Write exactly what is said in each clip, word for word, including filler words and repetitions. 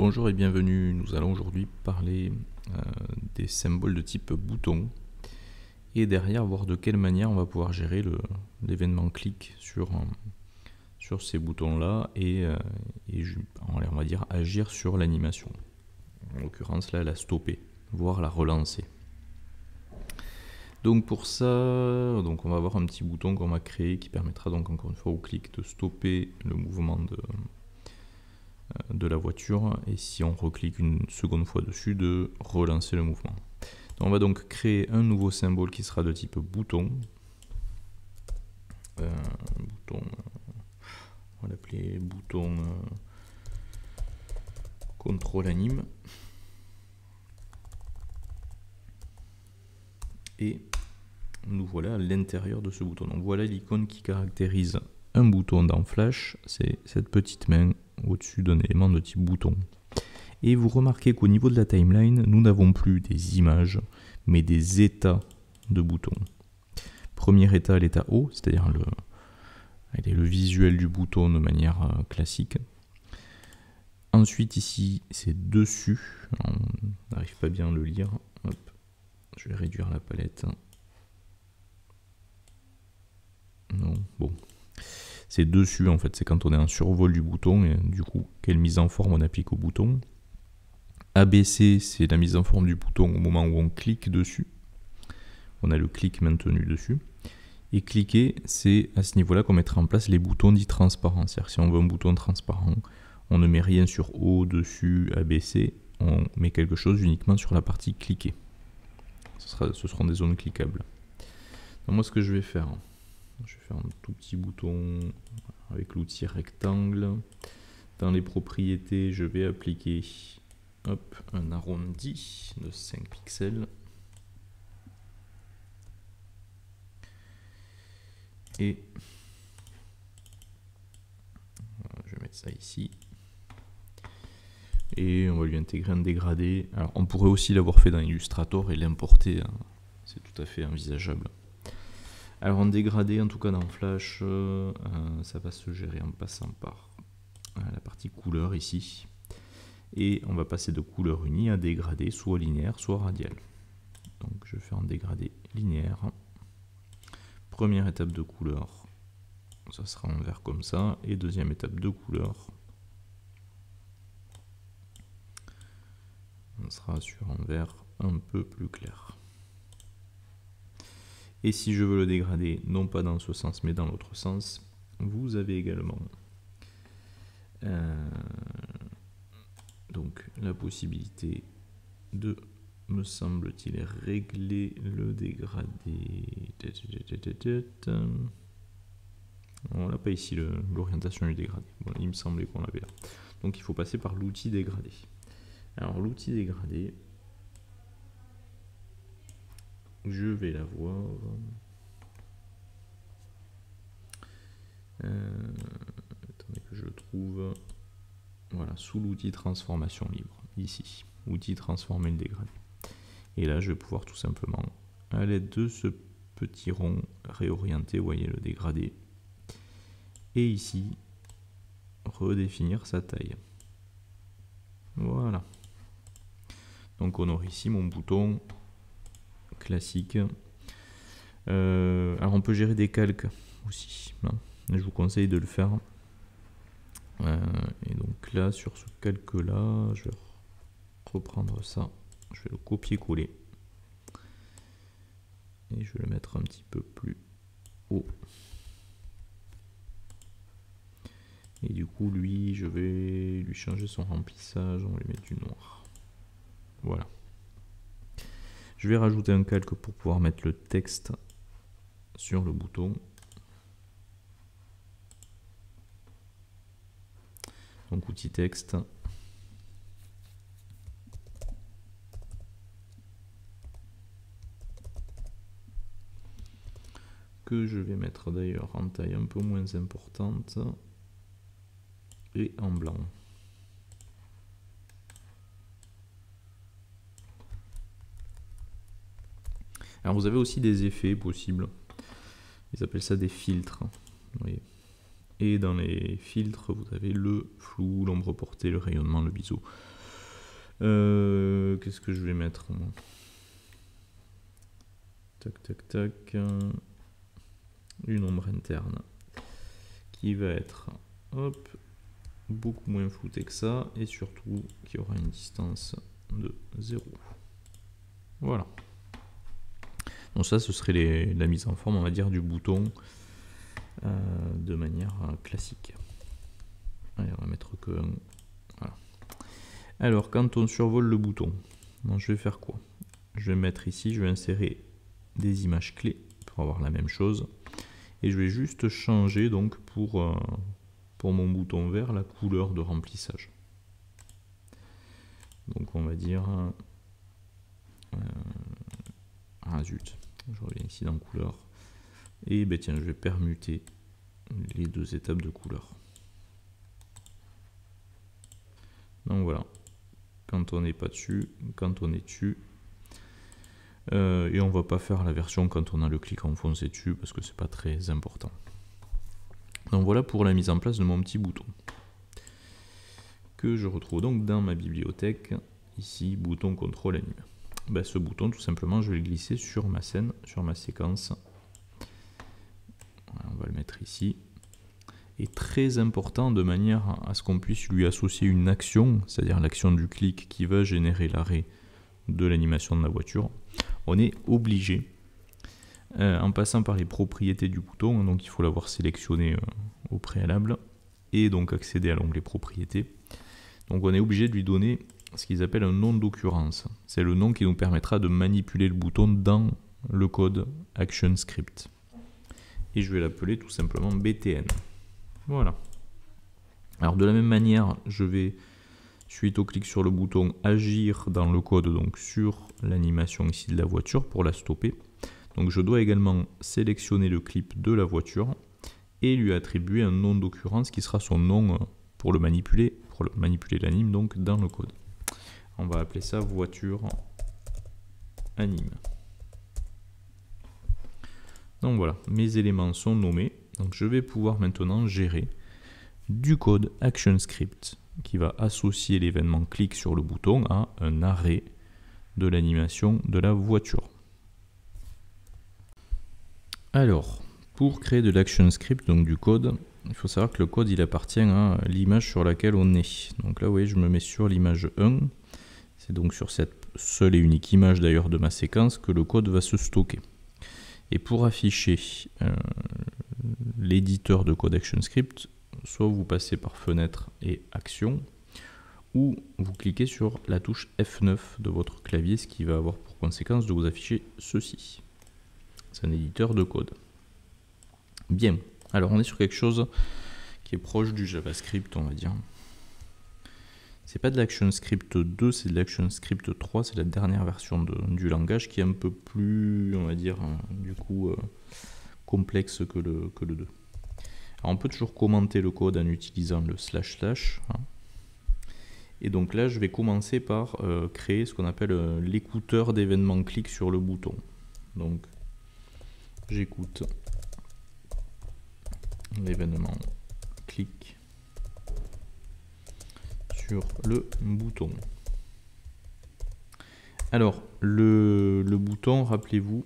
Bonjour et bienvenue, nous allons aujourd'hui parler euh, des symboles de type bouton et derrière voir de quelle manière on va pouvoir gérer l'événement clic sur, euh, sur ces boutons là et, euh, et on va dire agir sur l'animation. En l'occurrence là la stopper, voire la relancer. Donc pour ça, donc on va avoir un petit bouton qu'on va créer qui permettra donc encore une fois au clic de stopper le mouvement de, de la voiture et si on reclique une seconde fois dessus de relancer le mouvement. Donc on va donc créer un nouveau symbole qui sera de type bouton. Euh, bouton, on va l'appeler bouton euh, contrôle anime. Et nous voilà à l'intérieur de ce bouton. Donc voilà l'icône qui caractérise un bouton dans Flash, c'est cette petite main au-dessus d'un élément de type bouton. Et vous remarquez qu'au niveau de la timeline, nous n'avons plus des images, mais des états de boutons. Premier état, l'état haut, c'est-à-dire le, le visuel du bouton de manière euh, classique. Ensuite ici, c'est dessus, on n'arrive pas bien à le lire. Hop. Je vais réduire la palette. Non, bon. C'est dessus en fait, c'est quand on est en survol du bouton et du coup, quelle mise en forme on applique au bouton. A B C, c'est la mise en forme du bouton au moment où on clique dessus. On a le clic maintenu dessus. Et cliquer, c'est à ce niveau-là qu'on mettra en place les boutons dits transparents. C'est-à-dire si on veut un bouton transparent, on ne met rien sur haut, dessus, A B C, on met quelque chose uniquement sur la partie cliquer. Ce, sera, ce seront des zones cliquables. Donc moi ce que je vais faire, je vais faire un tout petit bouton avec l'outil rectangle. Dans les propriétés, je vais appliquer hop, un arrondi de cinq pixels. Et je vais mettre ça ici. Et on va lui intégrer un dégradé. Alors on pourrait aussi l'avoir fait dans Illustrator et l'importer, hein. C'est tout à fait envisageable. Alors en dégradé, en tout cas dans Flash, euh, ça va se gérer en passant par euh, la partie couleur ici. Et on va passer de couleur unie à dégradé, soit linéaire, soit radial. Donc je fais en dégradé linéaire. Première étape de couleur, ça sera en vert comme ça. Et deuxième étape de couleur, on sera sur un vert un peu plus clair. Et si je veux le dégrader, non pas dans ce sens, mais dans l'autre sens, vous avez également euh, donc la possibilité de, me semble-t-il, régler le dégradé. On l'a pas ici, l'orientation du dégradé. Bon, il me semblait qu'on l'avait là. Donc il faut passer par l'outil dégradé. Alors l'outil dégradé, je vais l'avoir. Euh, attendez que je le trouve. Voilà, sous l'outil transformation libre, ici. Outil transformer le dégradé. Et là, je vais pouvoir tout simplement, à l'aide de ce petit rond, réorienter, vous voyez, le dégradé. Et ici, redéfinir sa taille. Voilà. Donc on aura ici mon bouton classique. Euh, alors on peut gérer des calques aussi. Hein. Je vous conseille de le faire. Euh, et donc là, sur ce calque là, je vais reprendre ça. Je vais le copier-coller. Et je vais le mettre un petit peu plus haut. Et du coup, lui, je vais lui changer son remplissage. On va lui mettre du noir. Voilà. Je vais rajouter un calque pour pouvoir mettre le texte sur le bouton. Donc outil texte. Que je vais mettre d'ailleurs en taille un peu moins importante. Et en blanc. Alors vous avez aussi des effets possibles. Ils appellent ça des filtres. Vous voyez. Et dans les filtres, vous avez le flou, l'ombre portée, le rayonnement, le biseau. Euh, Qu'est-ce que je vais mettre? Tac, tac, tac. Une ombre interne qui va être hop, beaucoup moins floutée que ça et surtout qui aura une distance de zéro. Voilà. Donc ça, ce serait les, la mise en forme, on va dire, du bouton euh, de manière euh, classique. Allez, on va mettre que un. Voilà. Alors, quand on survole le bouton, donc je vais faire quoi? Je vais mettre ici, je vais insérer des images clés pour avoir la même chose. Et je vais juste changer donc pour, euh, pour mon bouton vert la couleur de remplissage. Donc on va dire... Euh, ah zut, je reviens ici dans couleur. Et ben tiens, je vais permuter les deux étapes de couleur. Donc voilà, quand on n'est pas dessus, quand on est dessus. Euh, et on va pas faire la version quand on a le clic enfoncé dessus parce que c'est pas très important. Donc voilà pour la mise en place de mon petit bouton que je retrouve donc dans ma bibliothèque ici, bouton contrôle anime. Ben, ce bouton, tout simplement, je vais le glisser sur ma scène, sur ma séquence. Voilà, on va le mettre ici. Et très important de manière à ce qu'on puisse lui associer une action, c'est-à-dire l'action du clic qui va générer l'arrêt de l'animation de la voiture. On est obligé, euh, en passant par les propriétés du bouton, donc il faut l'avoir sélectionné euh, au préalable, et donc accéder à l'onglet propriétés. Donc on est obligé de lui donner ce qu'ils appellent un nom d'occurrence. C'est le nom qui nous permettra de manipuler le bouton dans le code ActionScript. Et je vais l'appeler tout simplement B T N. Voilà. Alors de la même manière, je vais, suite au clic sur le bouton, agir dans le code donc sur l'animation ici de la voiture pour la stopper. Donc je dois également sélectionner le clip de la voiture et lui attribuer un nom d'occurrence qui sera son nom pour le manipuler, pour le manipuler l'anime donc dans le code. On va appeler ça voiture anime. Donc voilà, mes éléments sont nommés. Donc je vais pouvoir maintenant gérer du code ActionScript qui va associer l'événement clic sur le bouton à un arrêt de l'animation de la voiture. Alors, pour créer de l'ActionScript, donc du code, il faut savoir que le code il appartient à l'image sur laquelle on est. Donc là, vous voyez, je me mets sur l'image un. C'est donc sur cette seule et unique image d'ailleurs de ma séquence que le code va se stocker. Et pour afficher euh, l'éditeur de code ActionScript, soit vous passez par fenêtre et action, ou vous cliquez sur la touche F neuf de votre clavier, ce qui va avoir pour conséquence de vous afficher ceci. C'est un éditeur de code. Bien, alors on est sur quelque chose qui est proche du JavaScript, on va dire. C'est pas de l'ActionScript deux, c'est de l'ActionScript trois, c'est la dernière version de, du langage qui est un peu plus, on va dire, hein, du coup, euh, complexe que le, que le deux. Alors on peut toujours commenter le code en utilisant le slash slash. Hein. Et donc là, je vais commencer par euh, créer ce qu'on appelle euh, l'écouteur d'événements clic sur le bouton. Donc, j'écoute l'événement clic sur le bouton. Alors, le, le bouton, rappelez-vous,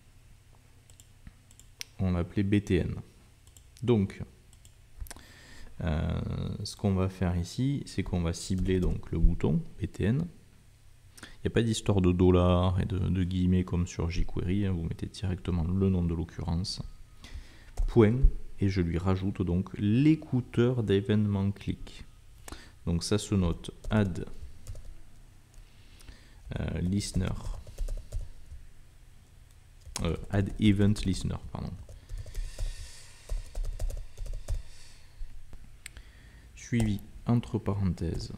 on l'appelait B T N. Donc, euh, ce qu'on va faire ici, c'est qu'on va cibler donc le bouton B T N. Il n'y a pas d'histoire de dollars et de, de guillemets comme sur jQuery, hein, vous mettez directement le nom de l'occurrence, point, et je lui rajoute donc l'écouteur d'événement clic. Donc ça se note add euh, listener, euh, add event listener, pardon. Suivi entre parenthèses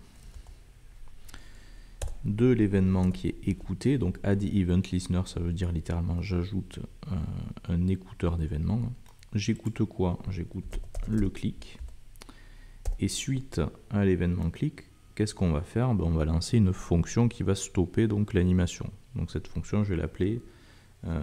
de l'événement qui est écouté. Donc add event listener, ça veut dire littéralement j'ajoute euh, un écouteur d'événement. J'écoute quoi? J'écoute le clic. Et suite à l'événement clic, qu'est-ce qu'on va faire? Ben, on va lancer une fonction qui va stopper donc l'animation. Donc cette fonction, je vais l'appeler euh,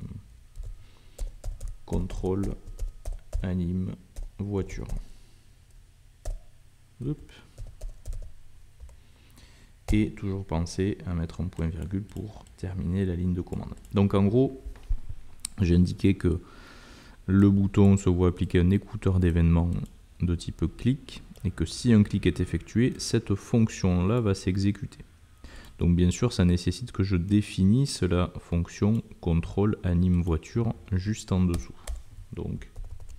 contrôle anime voiture. Oups. Et toujours penser à mettre un point virgule pour terminer la ligne de commande. Donc en gros, j'ai indiqué que le bouton se voit appliquer un écouteur d'événements de type clic et que si un clic est effectué, cette fonction-là va s'exécuter. Donc bien sûr, ça nécessite que je définisse la fonction contrôle anime voiture juste en dessous. Donc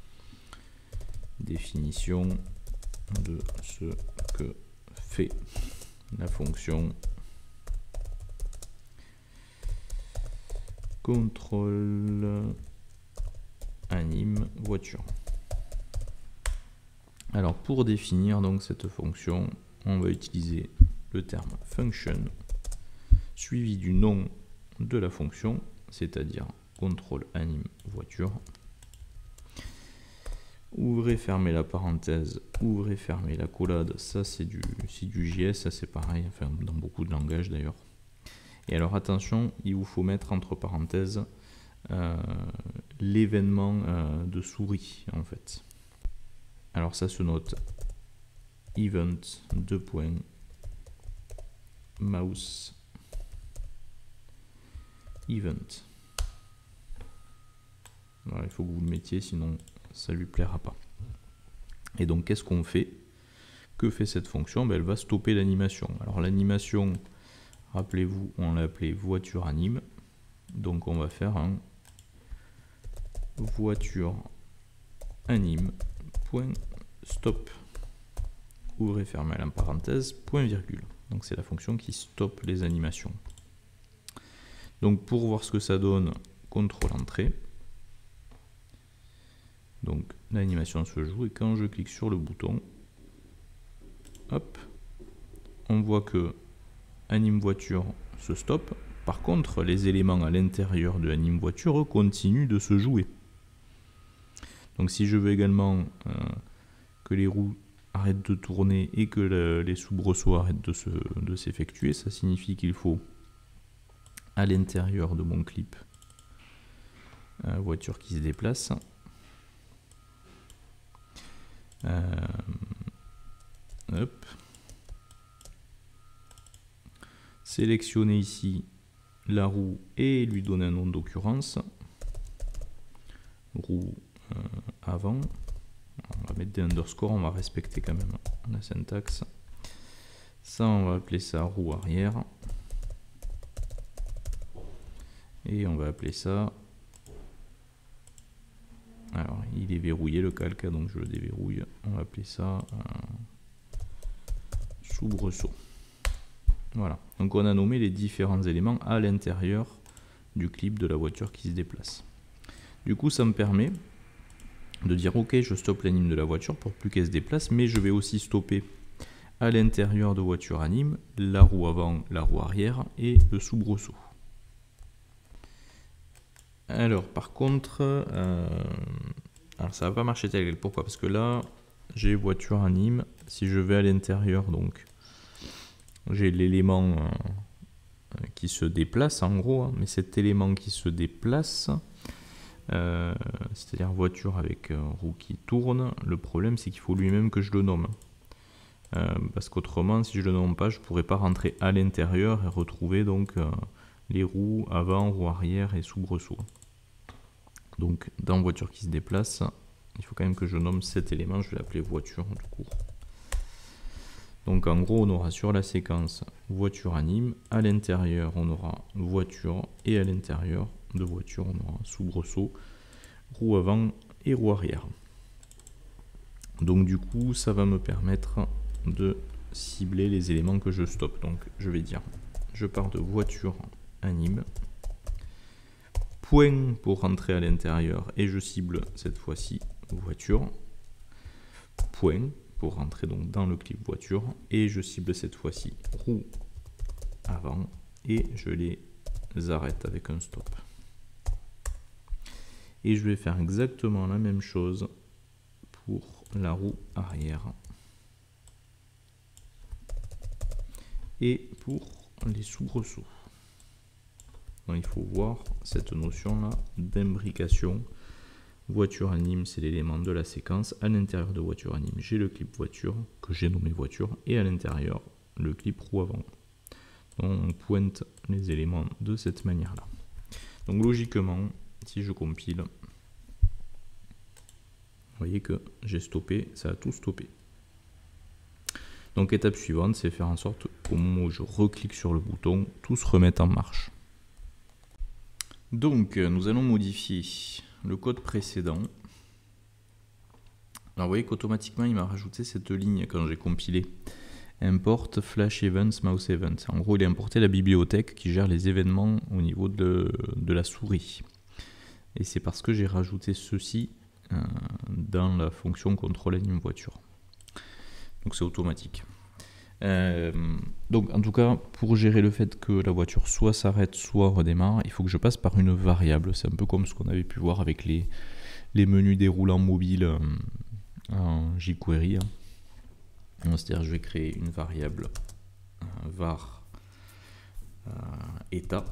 définition de ce que fait la fonction contrôle anime voiture. Alors pour définir donc cette fonction, on va utiliser le terme function suivi du nom de la fonction, c'est-à-dire contrôle anime voiture. Ouvrez, fermez la parenthèse, ouvrez, fermez la collade, ça c'est du, du J S, ça c'est pareil, enfin dans beaucoup de langages d'ailleurs. Et alors attention, il vous faut mettre entre parenthèses euh, l'événement euh, de souris en fait. Alors ça se note event deux points mouse event. Voilà, il faut que vous le mettiez, sinon ça lui plaira pas. Et donc qu'est-ce qu'on fait? Que fait cette fonction? Ben, elle va stopper l'animation. Alors l'animation, rappelez-vous, on l'a appelé voiture anime. Donc on va faire un voiture anime point stop. Ouvrez, fermez la parenthèse, point virgule. Donc c'est la fonction qui stoppe les animations. Donc pour voir ce que ça donne, contrôle entrée. Donc l'animation se joue et quand je clique sur le bouton, hop, on voit que anime voiture se stoppe. Par contre, les éléments à l'intérieur de anime voiture continuent de se jouer. Donc si je veux également euh, que les roues arrêtent de tourner et que le, les soubresauts arrêtent de, se, de s'effectuer, ça signifie qu'il faut à l'intérieur de mon clip euh, voiture qui se déplace. Euh, hop. Sélectionner ici la roue et lui donner un nom d'occurrence. Roue euh, avant. On va mettre des underscores, on va respecter quand même la syntaxe. Ça, on va appeler ça roue arrière. Et on va appeler ça... Alors, il est verrouillé le calque, donc je le déverrouille. On va appeler ça euh, soubresaut. Voilà. Donc on a nommé les différents éléments à l'intérieur du clip de la voiture qui se déplace. Du coup, ça me permet de dire ok, je stoppe l'anime de la voiture pour plus qu'elle se déplace, mais je vais aussi stopper à l'intérieur de voiture anime la roue avant, la roue arrière et le soubresaut. Alors par contre, euh, alors ça va pas marcher tel quel. Pourquoi? Parce que là, j'ai voiture anime. Si je vais à l'intérieur, donc j'ai l'élément euh, qui se déplace en gros, hein, mais cet élément qui se déplace, euh, c'est-à-dire voiture avec euh, roue qui tourne, le problème c'est qu'il faut lui-même que je le nomme. Euh, parce qu'autrement, si je le nomme pas, je pourrais pas rentrer à l'intérieur et retrouver donc euh, les roues avant, roue arrière et soubresaut. Donc dans voiture qui se déplace, il faut quand même que je nomme cet élément, je vais l'appeler voiture tout court. Donc en gros on aura sur la séquence voiture anime, à l'intérieur on aura voiture et à l'intérieur de voiture on aura soubresaut, roue avant et roue arrière. Donc du coup ça va me permettre de cibler les éléments que je stoppe. Donc je vais dire, je pars de voiture anime, point pour rentrer à l'intérieur et je cible cette fois-ci voiture, point pour rentrer donc dans le clip voiture et je cible cette fois-ci roue avant et je les arrête avec un stop. Et je vais faire exactement la même chose pour la roue arrière et pour les soubresauts. Donc il faut voir cette notion là d'imbrication. Voiture anime, c'est l'élément de la séquence. À l'intérieur de voiture anime, j'ai le clip voiture que j'ai nommé voiture et à l'intérieur le clip roue avant. on pointe les éléments de cette manière-là. Donc logiquement, si je compile, vous voyez que j'ai stoppé, ça a tout stoppé. Donc étape suivante, c'est faire en sorte qu'au moment où je reclique sur le bouton, tout se remette en marche. Donc nous allons modifier le code précédent. Alors vous voyez qu'automatiquement il m'a rajouté cette ligne quand j'ai compilé. Import Flash Events Mouse Events. En gros, il a importé la bibliothèque qui gère les événements au niveau de, de la souris. Et c'est parce que j'ai rajouté ceci euh, dans la fonction contrôle anime voiture. Donc c'est automatique. Euh, donc en tout cas, pour gérer le fait que la voiture soit s'arrête, soit redémarre, il faut que je passe par une variable. C'est un peu comme ce qu'on avait pu voir avec les, les menus déroulants mobiles euh, en jQuery. Hein. C'est-à-dire je vais créer une variable euh, var euh, état.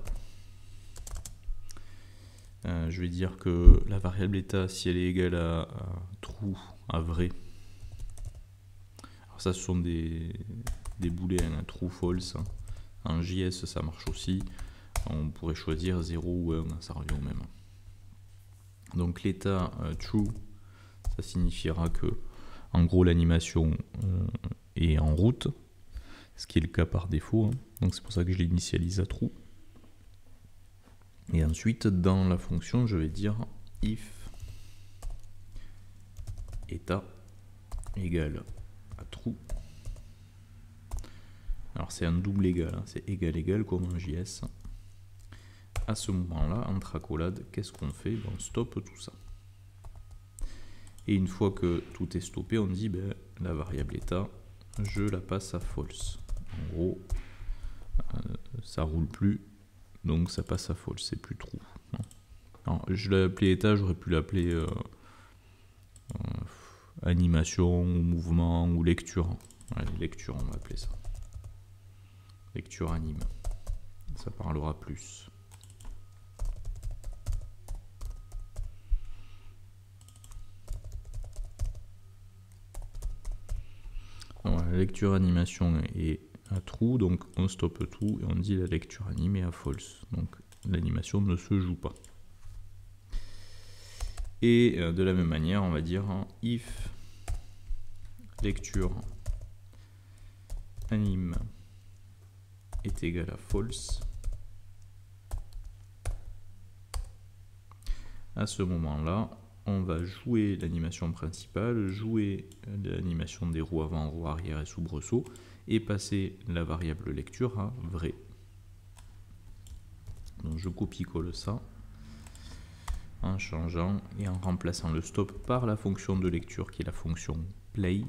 Euh, je vais dire que la variable état, si elle est égale à, à true, à vrai, alors ça ce sont des, des boolets, hein, true, false. En J S ça marche aussi. On pourrait choisir zéro ou un, ça revient au même. Donc l'état euh, true, ça signifiera que en gros l'animation euh, est en route, ce qui est le cas par défaut, hein. Donc c'est pour ça que je l'initialise à true. Et ensuite dans la fonction je vais dire if état égale à true. Alors c'est un double égal, hein. C'est égal égal comme en J S. À ce moment-là, entre accolades, qu'est-ce qu'on fait? Ben, on stoppe tout ça. Et une fois que tout est stoppé, on dit ben, la variable état, je la passe à false. En gros, euh, ça roule plus, donc ça passe à false, c'est plus true. Alors, je l'ai appelé état, j'aurais pu l'appeler euh, euh, animation, ou mouvement, ou lecture. Allez, lecture, on va appeler ça. Lecture anime. Ça parlera plus. Alors, la lecture animation est à true, donc on stoppe tout et on dit la lecture anime est à false. Donc l'animation ne se joue pas. Et euh, de la même manière, on va dire hein, if lecture anime est égal à false. À ce moment-là, on va jouer l'animation principale, jouer l'animation des roues avant, roues arrière et soubresaut, et passer la variable lecture à vrai. Donc je copie-colle ça en changeant et en remplaçant le stop par la fonction de lecture qui est la fonction play. Vous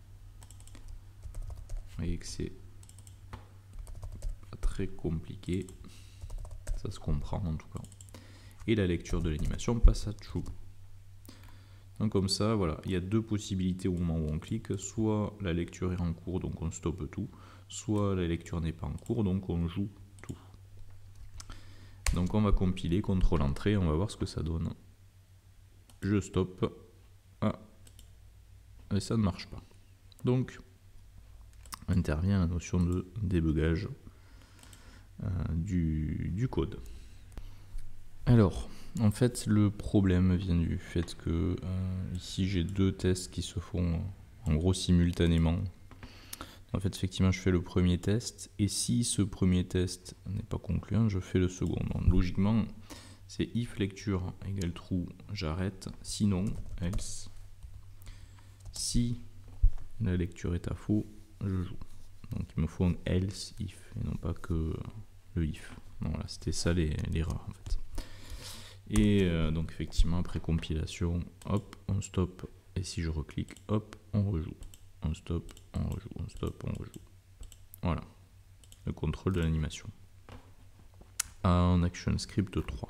voyez que c'est pas très compliqué, ça se comprend en tout cas. Et la lecture de l'animation passe à true. Donc comme ça, voilà, il y a deux possibilités au moment où on clique, soit la lecture est en cours, donc on stoppe tout, soit la lecture n'est pas en cours, donc on joue tout. Donc on va compiler, contrôle entrée, on va voir ce que ça donne. Je stoppe. Ah, et ça ne marche pas. Donc, intervient la notion de débugage euh, du, du code. Alors, en fait, le problème vient du fait que euh, ici j'ai deux tests qui se font en gros simultanément. En fait, effectivement, je fais le premier test et si ce premier test n'est pas concluant, je fais le second. Donc, logiquement, c'est if lecture égale true, j'arrête. Sinon, else. Si la lecture est à faux, je joue. Donc, il me faut un else if et non pas que le if. Donc, voilà, c'était ça l'erreur en fait. Et euh, donc effectivement après compilation, hop, on stoppe, et si je reclique, hop, on rejoue. On stoppe, on rejoue, on stoppe, on rejoue. Voilà, le contrôle de l'animation. En ActionScript trois.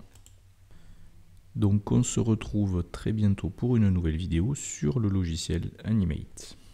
Donc on se retrouve très bientôt pour une nouvelle vidéo sur le logiciel Animate.